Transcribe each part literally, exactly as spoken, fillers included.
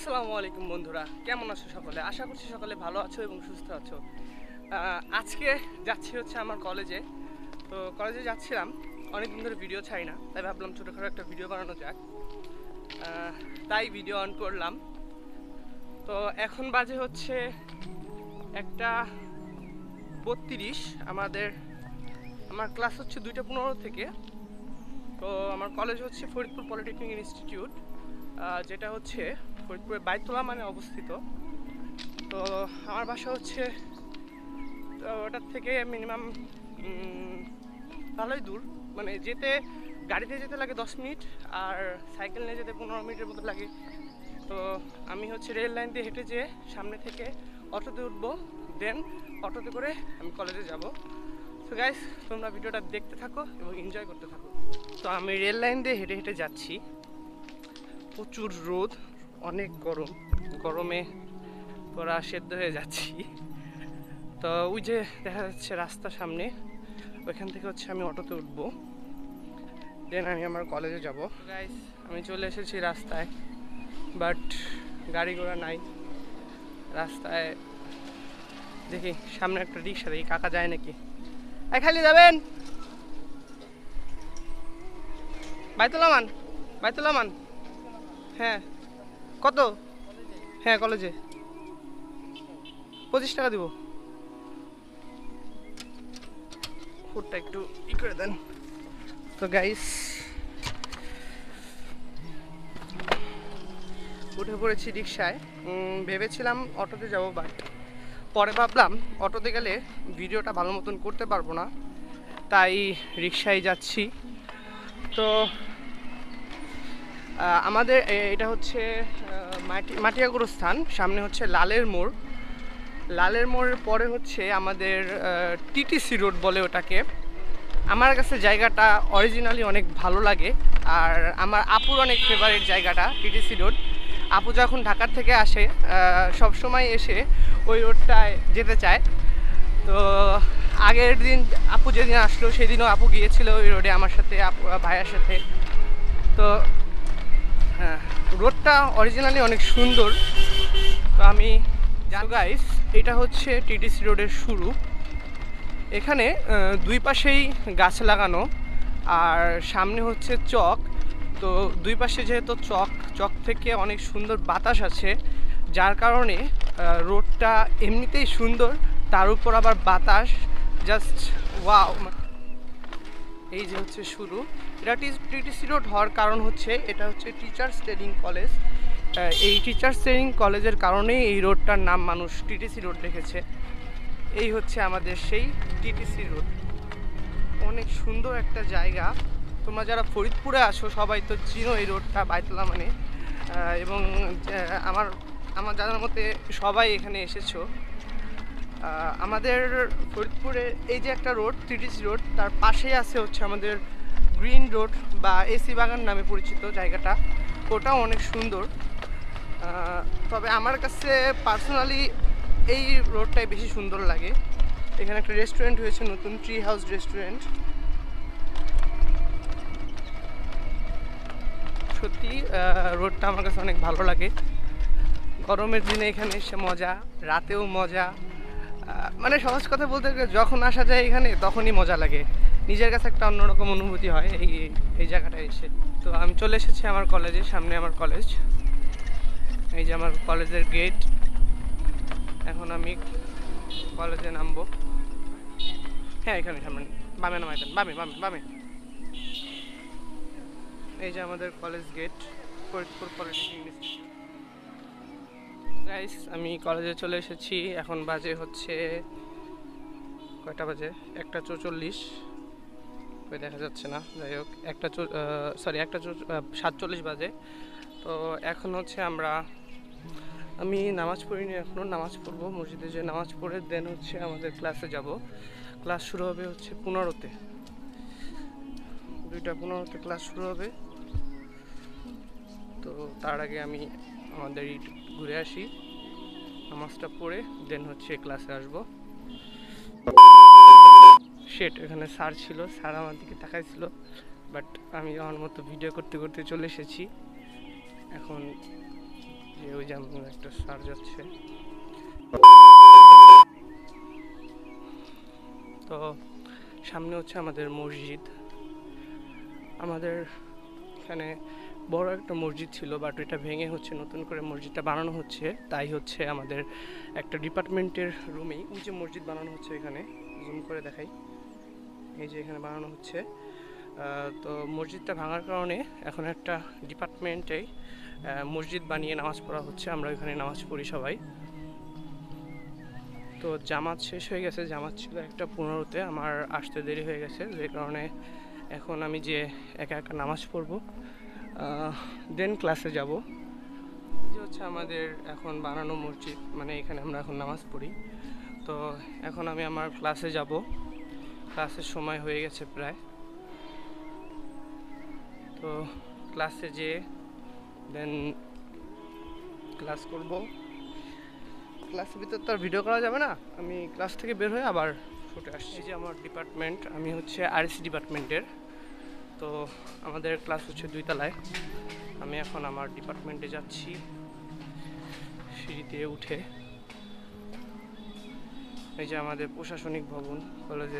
আসসালামু আলাইকুম বন্ধুরা, কেমন আছো সকলে? আশা করছি সকলে ভালো আছো এবং সুস্থ আছো। আজকে যাচ্ছি হচ্ছে আমার কলেজে। তো কলেজে যাচ্ছিলাম, অনেকদিন ধরে ভিডিও ছাড়ি না, তাই ভাবলাম ছোটোখাটো একটা ভিডিও বানানো যাক। তাই ভিডিও অন করলাম। তো এখন বাজে হচ্ছে একটা বত্রিশ। আমাদের আমার ক্লাস হচ্ছে দুইটা পনেরো থেকে। তো আমার কলেজ হচ্ছে ফরিদপুর পলিটেকনিক ইনস্টিটিউট, যেটা হচ্ছে ফরিদপুরের বাইতলা মানে অবস্থিত। তো আমার বাসা হচ্ছে ওটার থেকে মিনিমাম ভালোই দূর, মানে যেতে গাড়িতে যেতে লাগে দশ মিনিট আর সাইকেল নিয়ে যেতে পনেরো মিনিটের মতো লাগে। তো আমি হচ্ছে রেল লাইন দিয়ে হেঁটে যেয়ে সামনে থেকে অটোতে উঠবো, দেন অটোতে করে আমি কলেজে যাব। তো গাইস, তোমরা ভিডিওটা দেখতে থাকো এবং এনজয় করতে থাকো। তো আমি রেল লাইন দিয়ে হেঁটে হেঁটে যাচ্ছি। প্রচুর রোদ, অনেক গরম, গরমে পুরা সেদ্ধ হয়ে যাচ্ছি। তো ওই যে দেখা যাচ্ছে রাস্তা সামনে, ওইখান থেকে হচ্ছে আমি অটোতে উঠবো, দেন আমি আমার কলেজে যাব। গাইস, আমি চলে এসেছি রাস্তায়, বাট গাড়ি ঘোড়া নাই রাস্তায়। দেখি সামনে একটা রিক্সা, দেখি কাকা যায় নাকি। এই খালি যাবেন? বাইতুল্লাহ মান, বাইতুল্লাহ মান। হ্যাঁ, কত? হ্যাঁ, কলেজে পঁচিশ টাকা দিব। ফুটটা একটু ই করে দেন। তো গাইস, উঠে পড়েছি রিক্সায়। ভেবেছিলাম অটোতে যাব, বাট পরে ভাবলাম অটোতে গেলে ভিডিওটা ভালো মতন করতে পারবো না, তাই রিক্সায় যাচ্ছি। তো আমাদের এটা হচ্ছে মাটি মাটিয়া গুরুস্থান, সামনে হচ্ছে লালের মোড়। লালের মোড়ের পরে হচ্ছে আমাদের টিটিসি রোড বলে ওটাকে। আমার কাছে জায়গাটা অরিজিনালি অনেক ভালো লাগে, আর আমার আপুর অনেক ফেভারিট জায়গাটা টিটিসি রোড। আপু যখন ঢাকার থেকে আসে সব সময় এসে ওই রোডটায় যেতে চায়। তো আগের দিন আপু যেদিন আসলো সেদিনও আপু গিয়েছিল ওই রোডে আমার সাথে, আপু ভাইয়ের সাথে। তো হ্যাঁ, রোডটা অরিজিনালি অনেক সুন্দর। তো আমি জানো গাইস, এটা হচ্ছে টিটিসি রোডের শুরু। এখানে দুই পাশেই গাছ লাগানো, আর সামনে হচ্ছে চক। তো দুই পাশে যেহেতু চক, চক থেকে অনেক সুন্দর বাতাস আছে, যার কারণে রোডটা এমনিতেই সুন্দর, তার উপর আবার বাতাস, জাস্ট ওয়াও। এই যে হচ্ছে শুরু। এটা টিটিসি রোড হওয়ার কারণ হচ্ছে এটা হচ্ছে টিচার্স ট্রেনিং কলেজ। এই টিচার্স ট্রেনিং কলেজের কারণেই এই রোডটার নাম মানুষ টিটিসি রোড রেখেছে। এই হচ্ছে আমাদের সেই টিটিসি রোড। অনেক সুন্দর একটা জায়গা। তোমরা যারা ফরিদপুরে আসো সবাই তো চিনো এই রোডটা, বাইতলা মানে। এবং আমার আমার জানার মতে সবাই এখানে এসেছো। আমাদের ফরিদপুরে এই যে একটা রোড টিটিসি রোড, তার পাশেই আছে হচ্ছে আমাদের গ্রিন রোড বা এসি বাগান নামে পরিচিত জায়গাটা। ওটাও অনেক সুন্দর। তবে আমার কাছে পার্সোনালি এই রোডটাই বেশি সুন্দর লাগে। এখানে একটা রেস্টুরেন্ট হয়েছে নতুন, ট্রি হাউস রেস্টুরেন্ট। সত্যি রোডটা আমার কাছে অনেক ভালো লাগে। গরমের দিনে এখানে এসে মজা, রাতেও মজা। মানে সহজ কথা বলতে গেলে যখন আসা যায় এখানে তখনই মজা লাগে, নিজের কাছে একটা অন্যরকম অনুভূতি হয় এই এই জায়গাটায় এসে। তো আমি চলে এসেছি আমার কলেজে, সামনে আমার কলেজ। এই যে আমার কলেজের গেট। এখন আমি কলেজে নামবো। হ্যাঁ, এখানে সামনে, বামে নামাই দেন, বামে বামে বামে। এই যে আমাদের college gate, Faridpur polytechnic institute. Guys, আমি কলেজে চলে এসেছি। এখন বাজে হচ্ছে কয়টা বাজে? একটা চৌচল্লিশ, ওই দেখা যাচ্ছে না, যাই হোক একটা সরি একটা সাতচল্লিশ বাজে। তো এখন হচ্ছে আমরা আমি নামাজ পড়িনি, এখনও নামাজ পড়বো মসজিদে, যে নামাজ পড়ে দেন হচ্ছে আমাদের ক্লাসে যাব। ক্লাস শুরু হবে হচ্ছে পনেরোতে, দুইটা পনেরোতে ক্লাস শুরু হবে। তো তার আগে আমি আমাদের ঘুরে আসি, নামাজটা পড়ে দেন হচ্ছে ক্লাসে আসবো। শেট, এখানে স্যার ছিল, স্যার আমার দিকে তাকাইছিল, বাট আমি আমার মতো ভিডিও করতে করতে চলে এসেছি। এখন যে ওই যেমন একটা সার যাচ্ছে। তো সামনে হচ্ছে আমাদের মসজিদ। আমাদের এখানে বড় একটা মসজিদ ছিল, বাট এটা ভেঙে হচ্ছে নতুন করে মসজিদটা বানানো হচ্ছে। তাই হচ্ছে আমাদের একটা ডিপার্টমেন্টের রুমেই ওই যে মসজিদ বানানো হচ্ছে, এখানে জুম করে দেখাই, এই যে এখানে বানানো হচ্ছে। তো মসজিদটা ভাঙার কারণে এখন একটা ডিপার্টমেন্টেই মসজিদ বানিয়ে নামাজ পড়া হচ্ছে। আমরা ওইখানে নামাজ পড়ি সবাই। তো জামাত শেষ হয়ে গেছে, জামাত ছিল একটা পনেরোতে, আমার আসতে দেরি হয়ে গেছে, যে কারণে এখন আমি যে একা একা নামাজ পড়ব, দেন ক্লাসে যাব। যে হচ্ছে আমাদের এখন বানানো মসজিদ, মানে এখানে আমরা এখন নামাজ পড়ি। তো এখন আমি আমার ক্লাসে যাব, ক্লাসের সময় হয়ে গেছে প্রায়। তো ক্লাসে যেয়ে দেন ক্লাস করব। ক্লাসের ভিতর তো আর ভিডিও করা যাবে না, আমি ক্লাস থেকে বের হয়ে আবার ছুটে আসছি। এই যে আমার ডিপার্টমেন্ট, আমি হচ্ছে আরএসি ডিপার্টমেন্টের। তো আমাদের ক্লাস হচ্ছে দুই তলায়। আমি এখন আমার ডিপার্টমেন্টে যাচ্ছি সিঁড়িতে উঠে। এই যে আমাদের প্রশাসনিক ভবন কলেজের,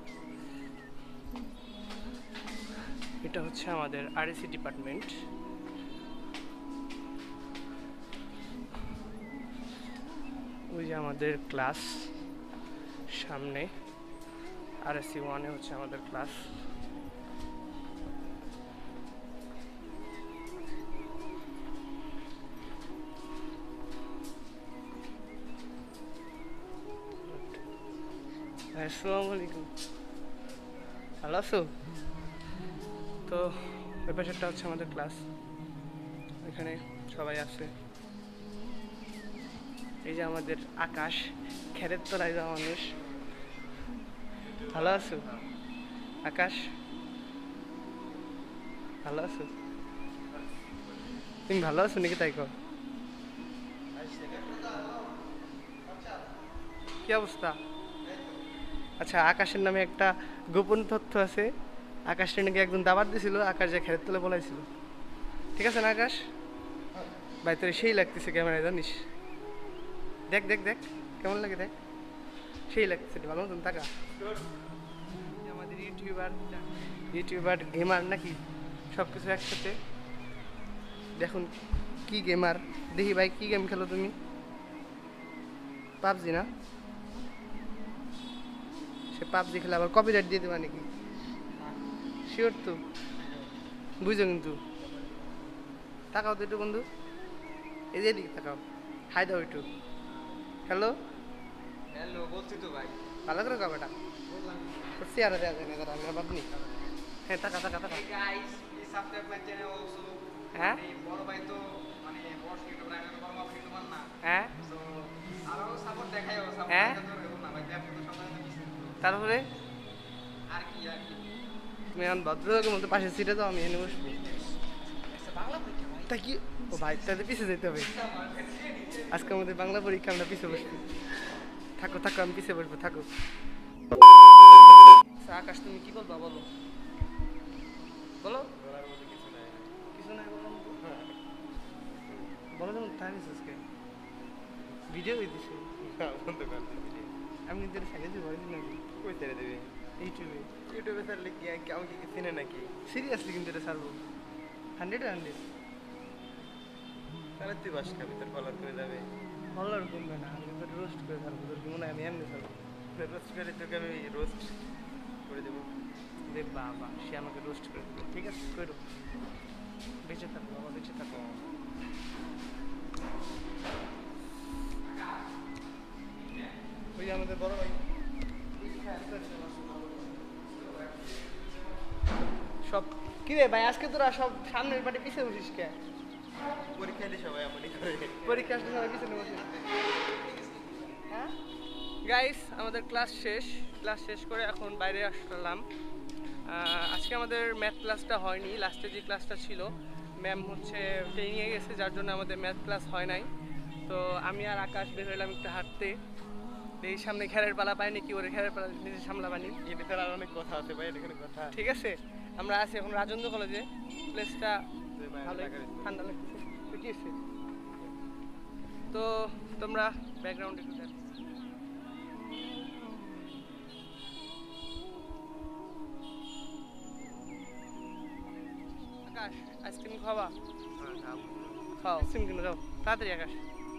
এটা হচ্ছে আমাদের আরএসি ডিপার্টমেন্ট। ওই যে আমাদের ক্লাস সামনে, আরএসি ওয়ানে হচ্ছে আমাদের ক্লাস। আসসালামু আলাইকুম, ভালো আছো? তো ওই পাশেরটা হচ্ছে আমাদের ক্লাস, এখানে সবাই আছে। এই যে আমাদের আকাশ, খেরের তলায় যাওয়া মানুষ। ভালো আছো আকাশ? ভালো আছো? তুমি ভালো আছো নাকি তাই কর? কি অবস্থা? আচ্ছা, আকাশের নামে একটা গোপন তথ্য আছে। আকাশটা নাকি একজন দাবার দিয়েছিল, আকাশ যে খেরের তলে বলাইছিল। ঠিক আছে না আকাশ? ভাই তোর সেই লাগতেছে ক্যামেরায়, জানিস? দেখ দেখ দেখ কেমন লাগে, দেখ সেই লাগতেছে, ভালো মতন টাকা। আমাদের ইউটিউবার ইউটিউবার গেমার নাকি সব কিছু একসাথে। দেখুন কি গেমার, দেখি ভাই কি গেম খেলো তুমি? পাবজি না? সে পাবজি খেলে আবার কপিরাইট দিয়ে দেবা নাকি? শিওর তো? বুঝছো কিন্তু। তাকাও তো একটু বন্ধু, এই যে এদিকে তাকাও, হাই দাও একটু। হ্যালো হ্যালো, বলছি তো ভাই। ভালো করে কাবাটা চেয়ারে দেওয়া যায় না, তারা আমি আপনি। হ্যাঁ টাকা টাকা টাকা। Guys, please subscribe my channel also. হ্যাঁ বড় ভাই তো মানে বড় ইউটিউবার, আমি বড় মাপা ইউটিউবার না। হ্যাঁ সো আরো সাপোর্ট দেখাইও, সাপোর্ট হ্যাঁ দেখাতে হবে না ভাই, আপনি তো সবাই কিছু। তারপরে আর কি আর কি তুমি এখন ভদ্রলোকের মধ্যে পাশের সিটে তো আমি এনে বসবো। আচ্ছা, বাংলা পরীক্ষা ভাই। তা কি ও ভাই, তাদের পিছিয়ে যেতে হবে আজকে আমাদের বাংলা পরীক্ষা, আমরা পিছিয়ে বসবো। থাকো থাকো, আমি পিছিয়ে বসবো, থাকো। আচ্ছা আকাশ, তুমি কি বলবা বলো, বলো। কিছু নাই বললাম তো, বলো যেমন তাই আজকে ভিডিও দিতেছে। আমি নিজের সাইডে দিব নাকি? কই ছেড়ে দেবে? ইউটিউবে। ইউটিউবে ছাড়লে কি আমাকে কি চিনে নাকি? সিরিয়াসলি কিন্তু এটা ছাড়বো, হান্ড্রেড হান্ড্রেড। তাহলে তুই বাস খাবি, তোর ফলোয়ার করে যাবে। ফলোয়ার কমবে না, আমি তোর রোস্ট করে ছাড়বো, তোর কি মনে হয় আমি এমনি ছাড়বো? রোস্ট করে তোকে আমি রোস্ট করে দেবো। রে বাবা, সে আমাকে রোস্ট করে দেবে। ঠিক আছে করো, বেঁচে থাকো বাবা, বেঁচে থাকো। ওই যে আমাদের বড় ভাই সব কি রে ভাই, আজকে তোরা সব সামনের পাটে পিছিয়ে বসিস কে? পরীক্ষা দিলে সবাই এমনই করে। পরীক্ষা আসলে সবাই পিছনে বসে। হ্যাঁ গাইস, আমাদের ক্লাস শেষ, ক্লাস শেষ করে এখন বাইরে আসলাম। আজকে আমাদের ম্যাথ ক্লাসটা হয়নি, লাস্টে যে ক্লাসটা ছিল ম্যাম হচ্ছে ট্রেনিংয়ে গেছে, যার জন্য আমাদের ম্যাথ ক্লাস হয় নাই। তো আমি আর আকাশ বের হইলাম একটু হাঁটতে, এই সামনে খেরের পালা পাই নাকি, ওরে খেরের পালা নিজে সামলাবানি। এর ভিতরে আর অনেক কথা আছে ভাই, এখানে কথা। ঠিক আছে, আমরা আছি এখন রাজেন্দ্র কলেজে, প্লেসটা ভালো, ঠান্ডা লাগতেছে। কি আছে তো তোমরা ব্যাকগ্রাউন্ড একটু দেখো। আকাশ আইসক্রিম খাওয়া? খাও আইসক্রিম কিনে যাও তাড়াতাড়ি। আকাশ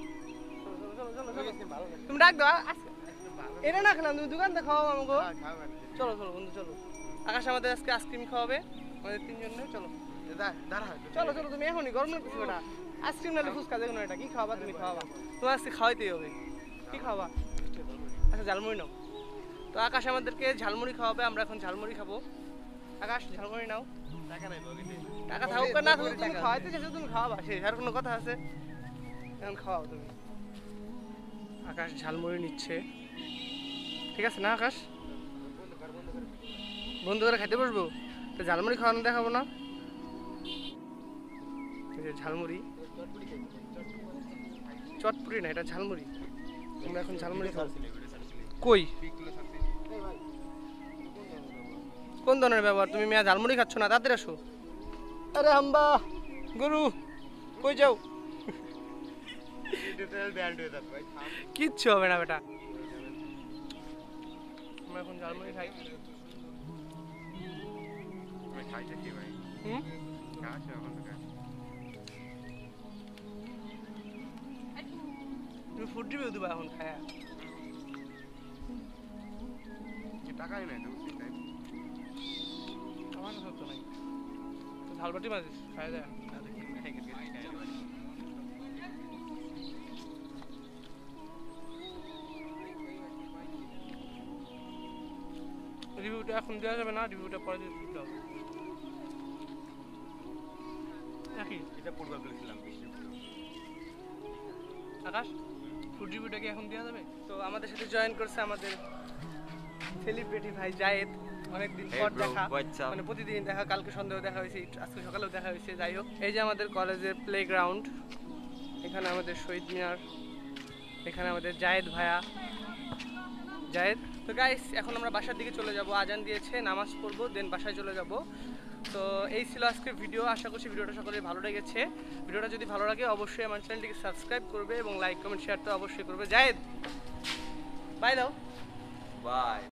তুমি ডাক দাও, এটা না খেলাম তুমি দোকান থেকে খাওয়াবো আমাকে। চলো চলো বন্ধু চলো। আকাশ আমাদের আজকে আইসক্রিম খাওয়াবে আমাদের তিনজনে। চলো চলো চলো তুমি এখনই গরম লাগতেছে ওটা আইসক্রিম নালে ফুচকা দেখো না এটা কি খাওয়াবা তুমি? খাওয়াবা তোমার আজকে খাওয়াইতেই হবে। কি খাওয়াবা? আচ্ছা ঝালমুড়ি নাও। তো আকাশ আমাদেরকে ঝালমুড়ি খাওয়াবে, আমরা এখন ঝালমুড়ি খাবো। আকাশ ঝালমুড়ি নাও। টাকা থাকুক না থাকুক তুমি খাওয়াইতে চাইছো, তুমি খাওয়াবা সে আর কোনো কথা আছে? এখন খাওয়াও তুমি। আকাশ ঝালমুড়ি নিচ্ছে, ঠিক আছে না আকাশ? বন্ধু করে খাইতে বসবো তো ঝালমুড়ি খাওয়ানো দেখাবো না? ঝালমুড়ি চটপুরি না, এটা ঝালমুড়ি। আমরা এখন ঝালমুড়ি খাবো। কই কোন ধরনের ব্যবহার? তুমি মেয়া ঝালমুড়ি খাচ্ছ না, তাদের আসো। আরে হাম্বা গরু কই যাও? কিচ্ছু হবে না বেটা, আমরা এখন ঝালমুড়ি খাই। তুমি ফুড রিভিউ দিবা এখন খায়া? টাকাই নাই আমার কাছে তো নাই। ঝালবাটি মাঝিস খাই দেয়। রিভিউটা এখন দেওয়া যাবে না, রিভিউটা পরে দিতে হবে। নাকি এটা পূর্ব করেছিলাম আকাশ ফুড রিভিউটা কি এখন দেওয়া যাবে? তো আমাদের সাথে জয়েন করছে আমাদের সেলিব্রিটি ভাই জায়েদ। অনেকদিন পর দেখা, মানে প্রতিদিন দেখা, কালকে সন্ধ্যাও দেখা হয়েছে, আজকে সকালেও দেখা হয়েছে। যাই হোক, এই যে আমাদের কলেজের প্লে গ্রাউন্ড, এখানে আমাদের শহীদ মিনার, এখানে আমাদের জায়েদ ভাইয়া জায়েদ। তো গাইস এখন আমরা বাসার দিকে চলে যাব, আজান দিয়েছে, নামাজ পড়বো, দেন বাসায় চলে যাব। তো এই ছিল আজকের ভিডিও। আশা করছি ভিডিওটা সকলের ভালো লেগেছে। ভিডিওটা যদি ভালো লাগে অবশ্যই আমার চ্যানেলটিকে সাবস্ক্রাইব করবে এবং লাইক কমেন্ট শেয়ার তো অবশ্যই করবে। জায়েদ বাই দাও। বাই।